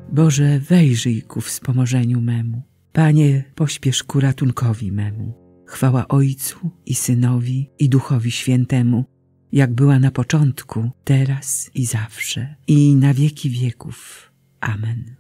Boże, wejrzyj ku wspomożeniu memu. Panie, pośpiesz ku ratunkowi memu. Chwała Ojcu i Synowi i Duchowi Świętemu, jak była na początku, teraz i zawsze, i na wieki wieków. Amen.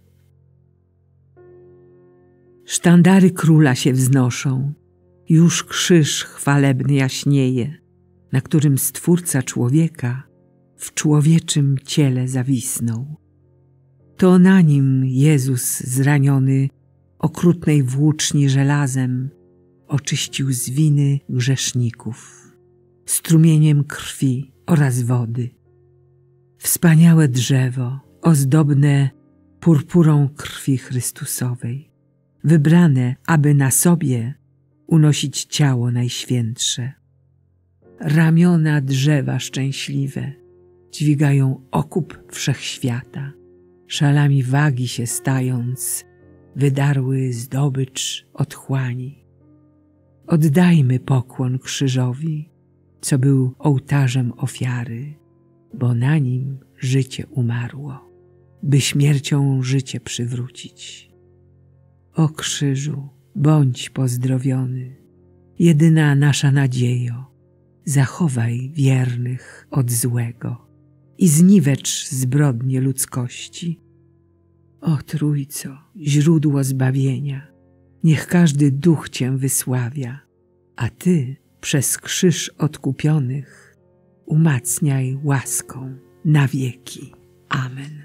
Sztandary Króla się wznoszą, już krzyż chwalebny jaśnieje, na którym Stwórca człowieka w człowieczym ciele zawisnął. To na nim Jezus zraniony okrutnej włóczni żelazem oczyścił z winy grzeszników, strumieniem krwi oraz wody. Wspaniałe drzewo, ozdobne purpurą krwi Chrystusowej, wybrane, aby na sobie unosić ciało najświętsze. Ramiona drzewa szczęśliwe dźwigają okup wszechświata, szalami wagi się stając, wydarły zdobycz otchłani. Oddajmy pokłon krzyżowi, co był ołtarzem ofiary, bo na nim życie umarło, by śmiercią życie przywrócić. O krzyżu, bądź pozdrowiony, jedyna nasza nadziejo, zachowaj wiernych od złego i zniwecz zbrodnie ludzkości. O Trójco, źródło zbawienia, niech każdy duch Cię wysławia, a Ty przez krzyż odkupionych umacniaj łaską na wieki. Amen.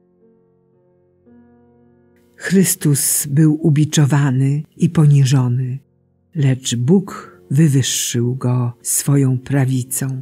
Chrystus był ubiczowany i poniżony, lecz Bóg wywyższył Go swoją prawicą.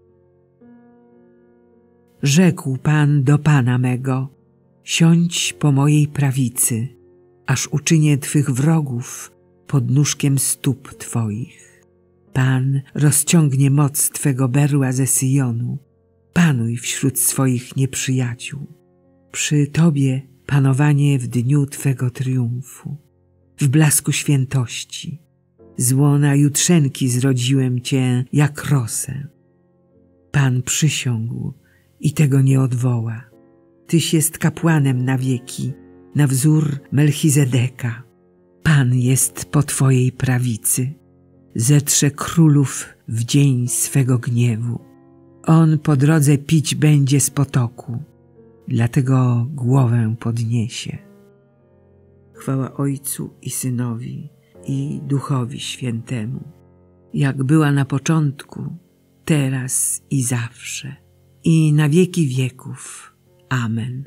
Rzekł Pan do Pana mego: siądź po mojej prawicy, aż uczynię Twych wrogów podnóżkiem stóp Twoich. Pan rozciągnie moc Twego berła ze Syjonu, panuj wśród swoich nieprzyjaciół. Przy Tobie panowanie w dniu Twego triumfu, w blasku świętości. Z łona jutrzenki zrodziłem Cię jak rosę. Pan przysiągł i tego nie odwoła. Tyś jest kapłanem na wieki, na wzór Melchizedeka. Pan jest po Twojej prawicy. Zetrze królów w dzień swego gniewu. On po drodze pić będzie z potoku, dlatego głowę podniesie. Chwała Ojcu i Synowi i Duchowi Świętemu, jak była na początku, teraz i zawsze, i na wieki wieków. Amen.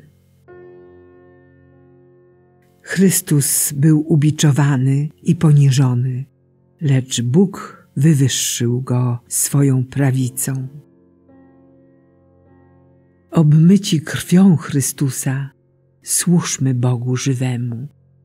Chrystus był ubiczowany i poniżony, lecz Bóg wywyższył Go swoją prawicą. Obmyci krwią Chrystusa, służmy Bogu żywemu.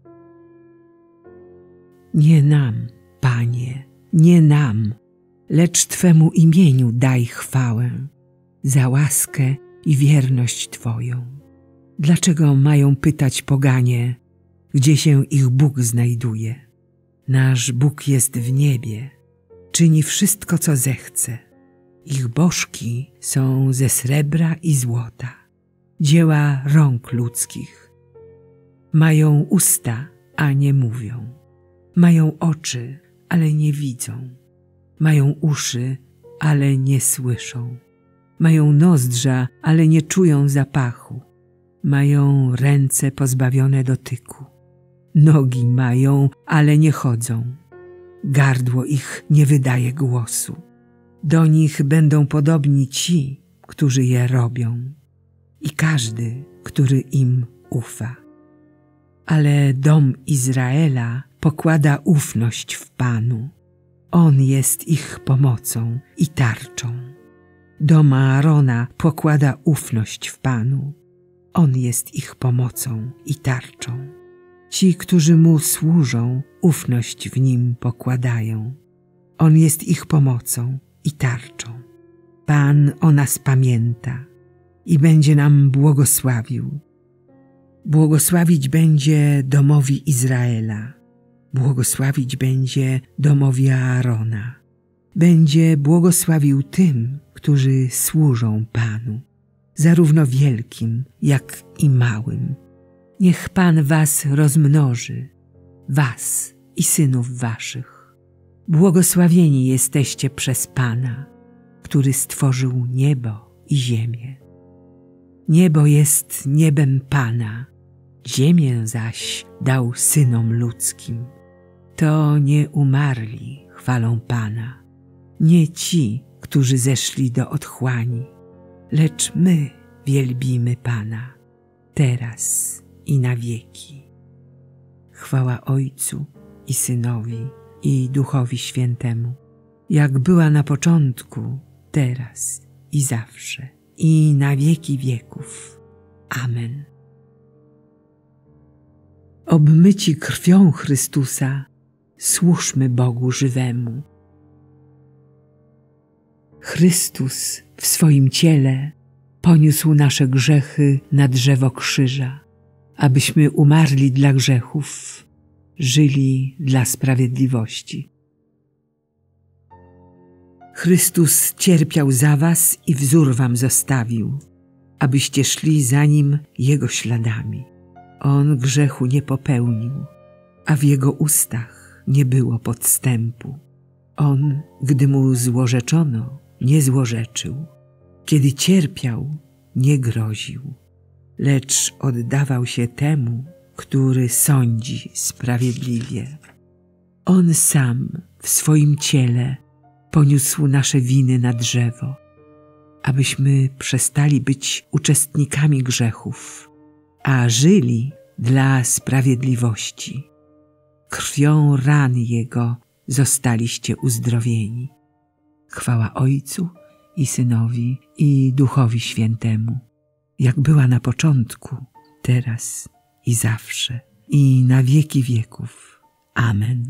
Nie nam, Panie, nie nam, lecz Twemu imieniu daj chwałę za łaskę i wierność Twoją. Dlaczego mają pytać poganie, gdzie się ich Bóg znajduje? Nasz Bóg jest w niebie, czyni wszystko, co zechce. Ich bożki są ze srebra i złota, dzieła rąk ludzkich. Mają usta, a nie mówią. Mają oczy, ale nie widzą. Mają uszy, ale nie słyszą. Mają nozdrza, ale nie czują zapachu. Mają ręce pozbawione dotyku. Nogi mają, ale nie chodzą. Gardło ich nie wydaje głosu. Do nich będą podobni ci, którzy je robią, i każdy, który im ufa. Ale dom Izraela pokłada ufność w Panu. On jest ich pomocą i tarczą. Dom Aarona pokłada ufność w Panu. On jest ich pomocą i tarczą. Ci, którzy Mu służą, ufność w Nim pokładają. On jest ich pomocą i tarczą. Pan o nas pamięta i będzie nam błogosławił. Błogosławić będzie domowi Izraela. Błogosławić będzie domowi Aarona. Będzie błogosławił tym, którzy służą Panu, zarówno wielkim, jak i małym. Niech Pan was rozmnoży, was i synów waszych. Błogosławieni jesteście przez Pana, który stworzył niebo i ziemię. Niebo jest niebem Pana, ziemię zaś dał synom ludzkim. To nie umarli chwalą Pana, nie ci, którzy zeszli do otchłani, lecz my wielbimy Pana, teraz i na wieki. Chwała Ojcu i Synowi, i Duchowi Świętemu, jak była na początku, teraz i zawsze, i na wieki wieków. Amen. Obmyci krwią Chrystusa, służmy Bogu żywemu. Chrystus w swoim ciele poniósł nasze grzechy na drzewo krzyża, abyśmy umarli dla grzechów, żyli dla sprawiedliwości. Chrystus cierpiał za was i wzór wam zostawił, abyście szli za Nim Jego śladami. On grzechu nie popełnił, a w Jego ustach nie było podstępu. On, gdy Mu złorzeczono, nie złorzeczył. Kiedy cierpiał, nie groził, lecz oddawał się temu, który sądzi sprawiedliwie. On sam w swoim ciele poniósł nasze winy na drzewo, abyśmy przestali być uczestnikami grzechów, a żyli dla sprawiedliwości. Krwią ran Jego zostaliście uzdrowieni. Chwała Ojcu i Synowi, i Duchowi Świętemu, jak była na początku, teraz i zawsze, i na wieki wieków. Amen.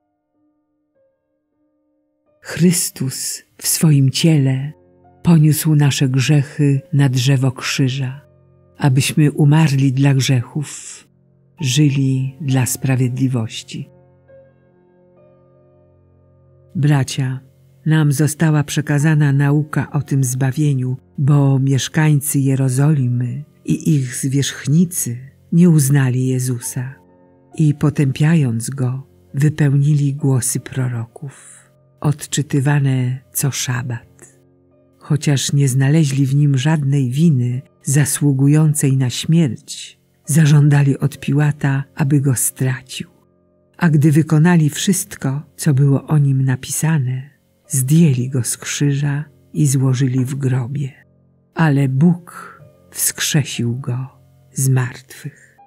Chrystus w swoim ciele poniósł nasze grzechy na drzewo krzyża, abyśmy umarli dla grzechów, żyli dla sprawiedliwości. Bracia, nam została przekazana nauka o tym zbawieniu, bo mieszkańcy Jerozolimy i ich zwierzchnicy nie uznali Jezusa i potępiając Go, wypełnili głosy proroków, odczytywane co szabat. Chociaż nie znaleźli w Nim żadnej winy zasługującej na śmierć, zażądali od Piłata, aby Go stracił. A gdy wykonali wszystko, co było o Nim napisane, zdjęli Go z krzyża i złożyli w grobie. Ale Bóg wskrzesił Go z martwych.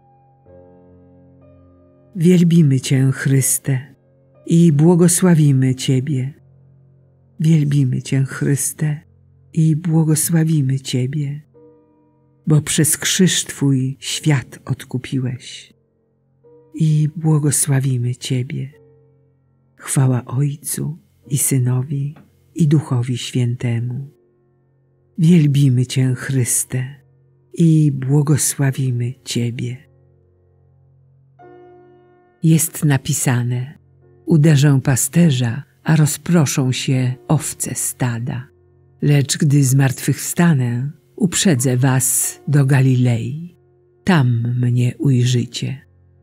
Wielbimy Cię, Chryste, i błogosławimy Ciebie. Wielbimy Cię, Chryste, i błogosławimy Ciebie, bo przez krzyż Twój świat odkupiłeś. I błogosławimy Ciebie. Chwała Ojcu i Synowi, i Duchowi Świętemu. Wielbimy Cię, Chryste, i błogosławimy Ciebie. Jest napisane: uderzę pasterza, a rozproszą się owce stada. Lecz gdy zmartwychwstanę, uprzedzę was do Galilei. Tam mnie ujrzycie.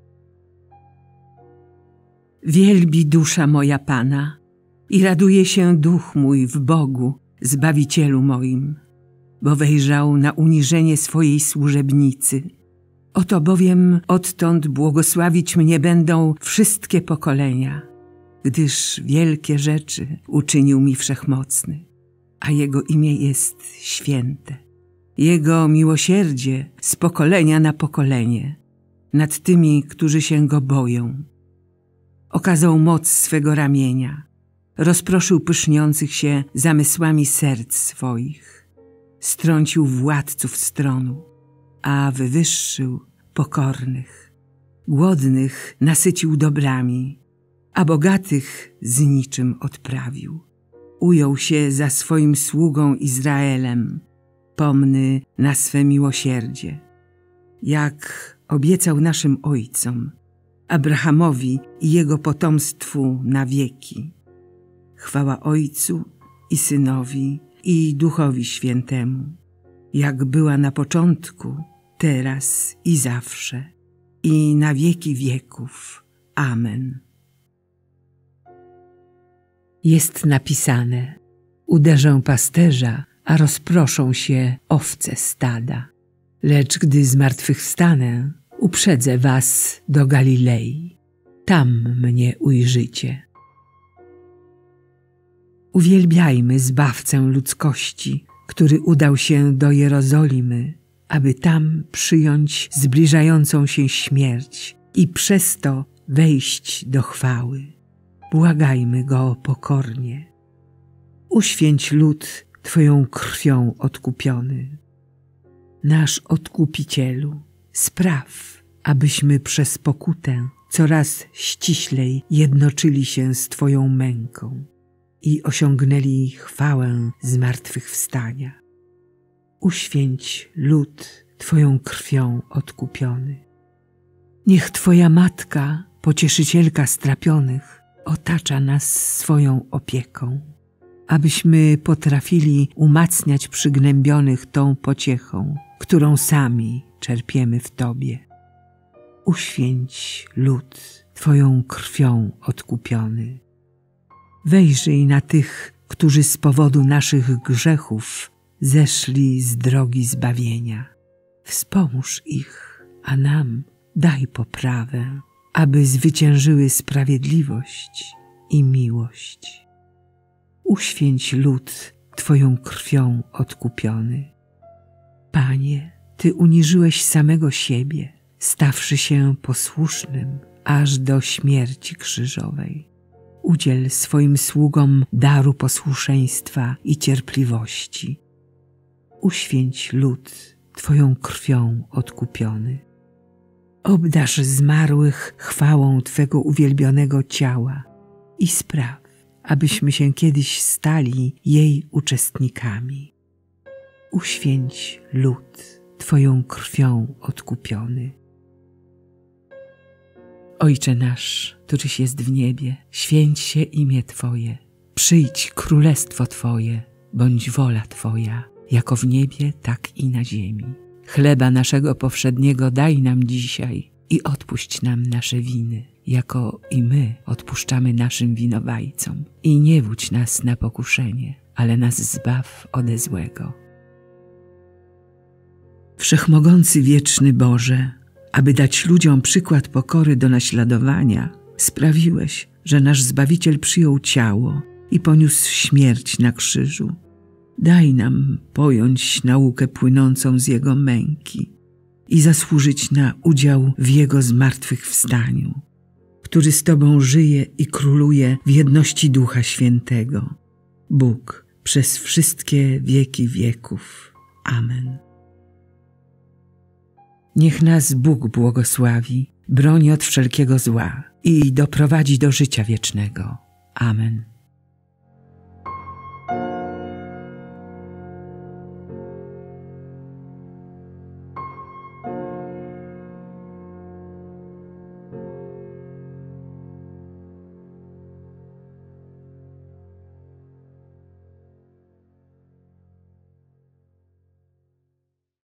Wielbi dusza moja Pana i raduje się duch mój w Bogu, Zbawicielu moim, bo wejrzał na uniżenie swojej służebnicy. Oto bowiem odtąd błogosławić mnie będą wszystkie pokolenia, gdyż wielkie rzeczy uczynił mi Wszechmocny, a Jego imię jest święte. Jego miłosierdzie z pokolenia na pokolenie nad tymi, którzy się Go boją. Okazał moc swego ramienia, rozproszył pyszniących się zamysłami serc swoich, strącił władców stronu, a wywyższył pokornych. Głodnych nasycił dobrami, a bogatych z niczym odprawił. Ujął się za swoim sługą Izraelem, pomny na swe miłosierdzie, jak obiecał naszym ojcom, Abrahamowi i jego potomstwu na wieki. Chwała Ojcu i Synowi, i Duchowi Świętemu, jak była na początku, teraz i zawsze, i na wieki wieków. Amen. Jest napisane: uderzę pasterza, a rozproszą się owce stada. Lecz gdy zmartwychwstanę, uprzedzę was do Galilei. Tam mnie ujrzycie. Uwielbiajmy Zbawcę ludzkości, który udał się do Jerozolimy, aby tam przyjąć zbliżającą się śmierć i przez to wejść do chwały. Błagajmy Go pokornie. Uświęć lud Twoją krwią odkupiony. Nasz Odkupicielu, spraw, abyśmy przez pokutę coraz ściślej jednoczyli się z Twoją męką i osiągnęli chwałę zmartwychwstania. Uświęć lud Twoją krwią odkupiony. Niech Twoja Matka, Pocieszycielka strapionych, otacza nas swoją opieką, abyśmy potrafili umacniać przygnębionych tą pociechą, którą sami czerpiemy w Tobie. Uświęć lud Twoją krwią odkupiony. Wejrzyj na tych, którzy z powodu naszych grzechów zeszli z drogi zbawienia. Wspomóż ich, a nam daj poprawę, aby zwyciężyły sprawiedliwość i miłość. Uświęć lud Twoją krwią odkupiony. Panie, Ty uniżyłeś samego siebie, stawszy się posłusznym aż do śmierci krzyżowej. Udziel swoim sługom daru posłuszeństwa i cierpliwości. Uświęć lud Twoją krwią odkupiony. Obdarz zmarłych chwałą Twego uwielbionego ciała i spraw, abyśmy się kiedyś stali jej uczestnikami. Uświęć lud Twoją krwią odkupiony. Ojcze nasz, któryś jest w niebie, święć się imię Twoje. Przyjdź królestwo Twoje, bądź wola Twoja, jako w niebie, tak i na ziemi. Chleba naszego powszedniego daj nam dzisiaj i odpuść nam nasze winy, jako i my odpuszczamy naszym winowajcom. I nie wódź nas na pokuszenie, ale nas zbaw ode złego. Wszechmogący wieczny Boże, aby dać ludziom przykład pokory do naśladowania, sprawiłeś, że nasz Zbawiciel przyjął ciało i poniósł śmierć na krzyżu. Daj nam pojąć naukę płynącą z Jego męki i zasłużyć na udział w Jego zmartwychwstaniu, który z Tobą żyje i króluje w jedności Ducha Świętego, Bóg przez wszystkie wieki wieków. Amen. Niech nas Bóg błogosławi, broni od wszelkiego zła i doprowadzi do życia wiecznego. Amen.